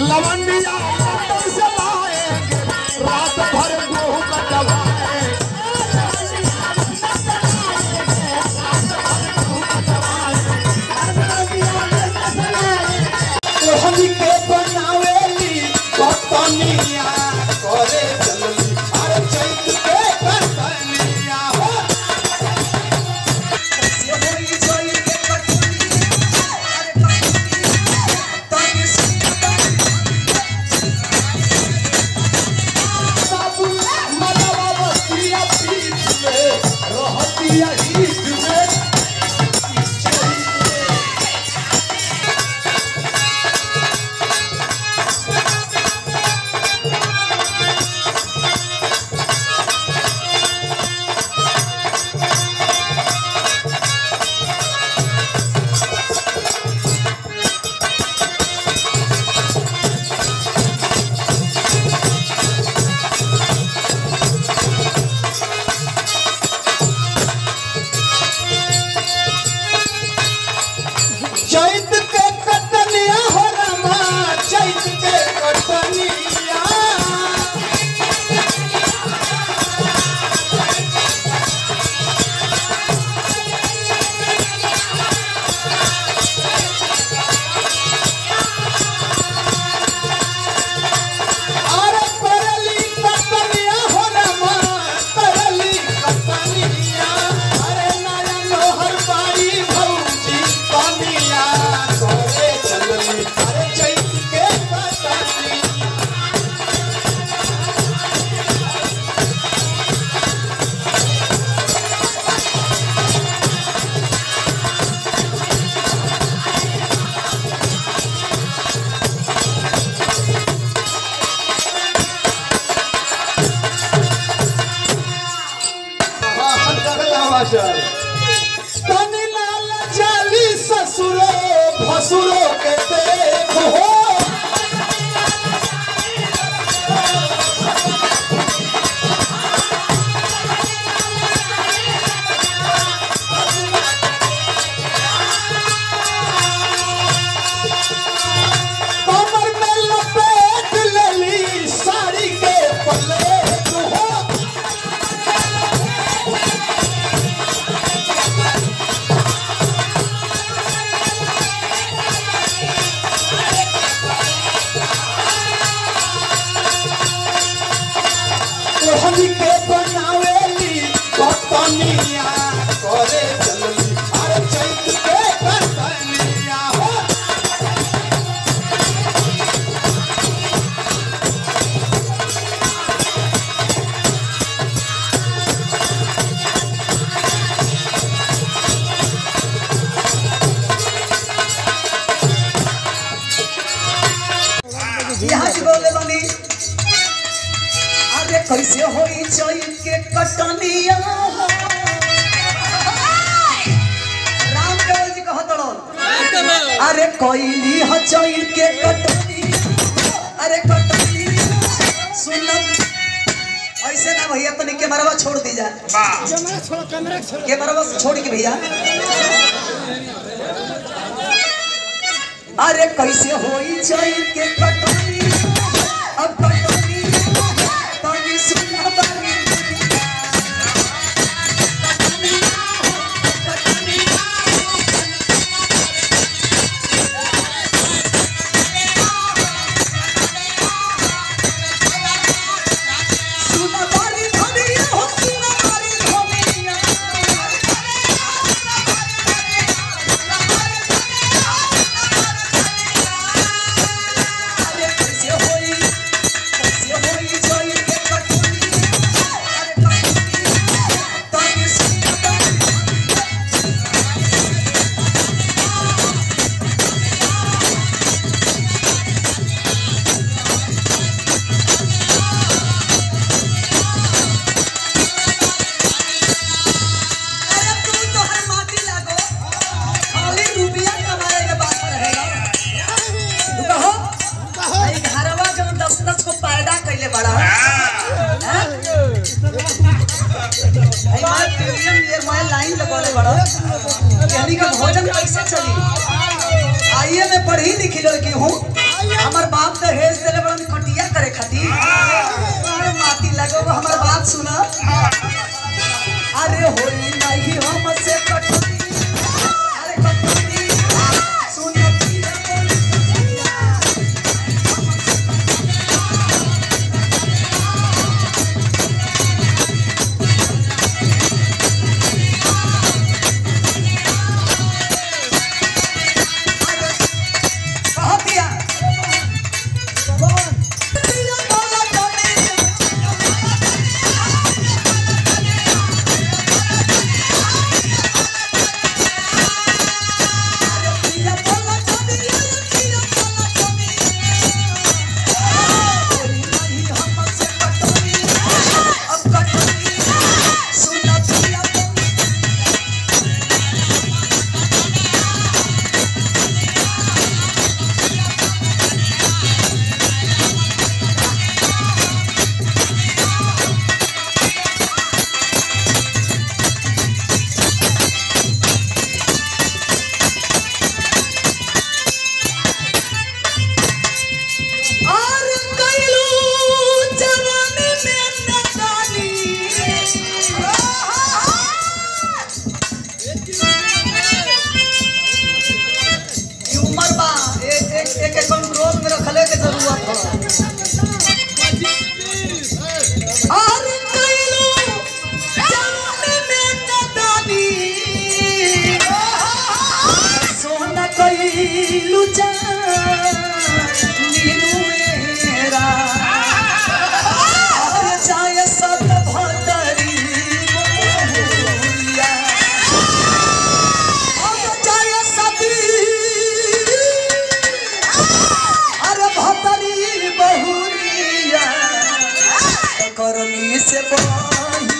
लवंडिया London से लाएंगे रात भर गेहूं कटवाए हमनी के बनावेली कतनिया करे चलली अरे चैत के कतनिया हो चैत के कटनिया हो रमा चैत के कटनिया अरे परली कटनिया हो रमा परली कटनिया अरे नया लोहर बाड़ी भौजी कनिया करे चलली अरे चैत के कटनिया तनी लाल जाली ससुरो भसुरो के देखो कमर में लपेट लेली साड़ी के पलेट हो हमनी के बनावेली कतनिया करे चलली अरे चैत के कतनिया हो यहाँ से बोले बनी अरे कैसे होई चैत के कटनिया राम केवल जी कहत अरे कोइली ह चैत के कटनिया अरे कटनिया सुनब ऐसे ना भैया तनी कैमरा छोड़ दी जा कैमरा छोड़ के भैया अरे कैसे होई चैत के कटनिया अब कटनिया तनी सुना बानी सुना बानी धनिया हो सुना बानी धनिया अरे कैसे होई चैत के कटनिया अरे कटनिया तनी सुना बानी अरे तू तो हर माटी लागो खाली रुपया कमाए के बात रहेगा तू कहो भाई घरवा जब 10 को पैदा कइले बड़ा भाई मां प्रीमियम ये मैं लाइन लगोले बड़ा यानी का भोजन कैसे चली आइए मैं पढ़ी लिखी लड़की हूँ हमार बाप बाप दहेज देले बड़न कटिया करे खातिर अरे माटी लगो हमर बात सुना अरे होई नहीं हमसे कटनी अरे कटनी सुन एक कंट्रोल में रखले के जरूरत है और कइलो जवानी में नदानी सोना कइलू नीलू मेरा और जाय सब भतरी बहुरिया और जाय सती बहुरिया करनी से बही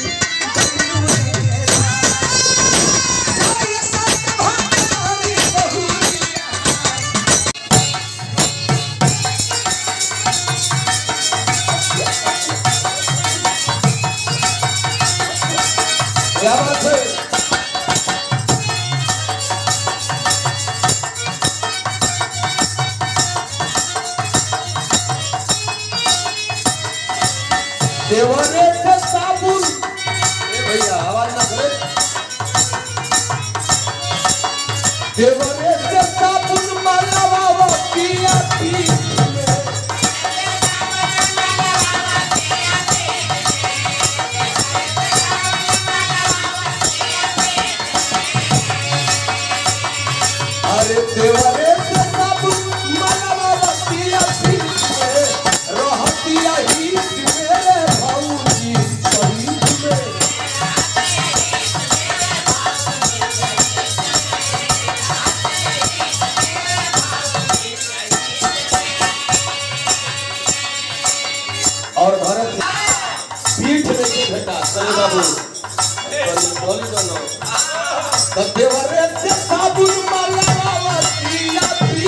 क्या बात है देवरे से साबुन भैया आवाज ना करे देवरे से साबुन मलवा पिया पी अरे देवरे से साबुन मलवा पिया पी रहतिया ही मेरे भाऊजी शहीद में और भारत पीठ में की घटा सरे बाबू बोली बनो देवरे से साबुन मलवा पिया पी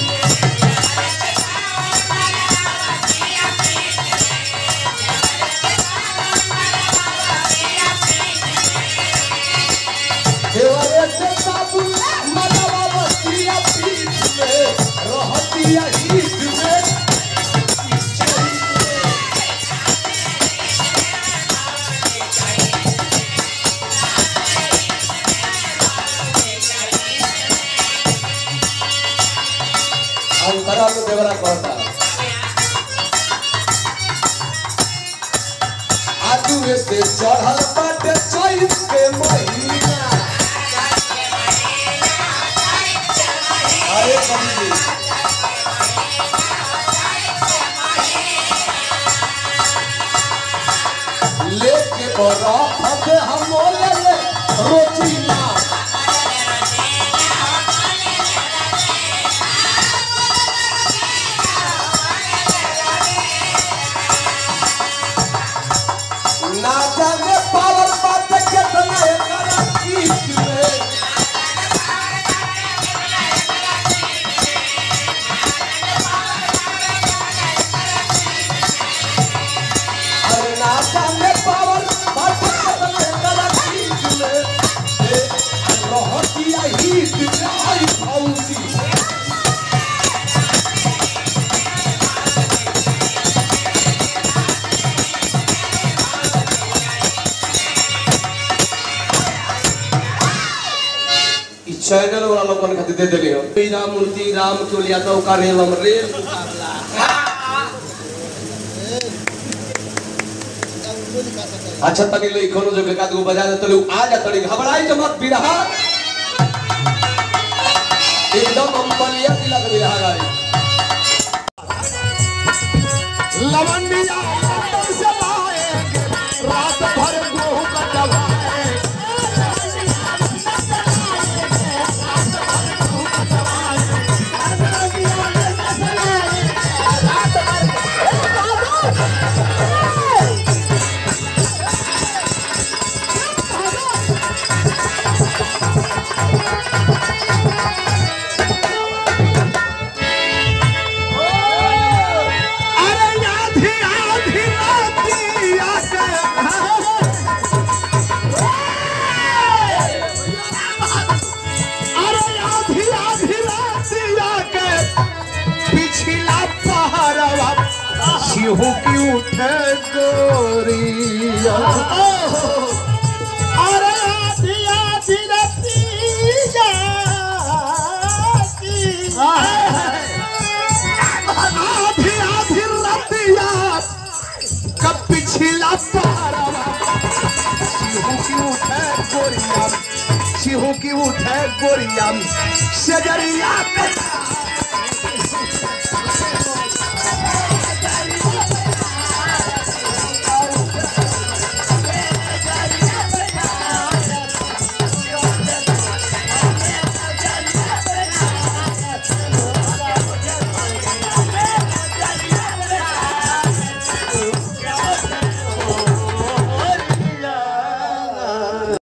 देवरे से साबुन मलवा पिया पीठ में रहतिया ही में अंतरा तो देवरा कहता आजुए से चढ़ल बाटे चैत के महीना अरे कभी लेके बरफ हम ले रोजीना ना जाने पावर बात कितना एकरा कीच में अरे ना जाने पावर बात कितना एकरा कीच में मन खातिर दे देली हो राम मूर्ति राम चोलिया तो का रेलम रेल अच्छा तनी ले कोनो जो के कादू बजा दे तले आ जा तड़ी घबराई जो मत बिरहा एकदम हम बलिया दिला के बिरहा गाई लवंडिया से लाए रात भर गेहूं कटवाए शिहू की उठे गोरिया अरे आधी आधी रतिया आधी आधी रतिया कब पिछला पारवा शिहू की उठे गोरिया शिहू की उठे गोरिया सजरिया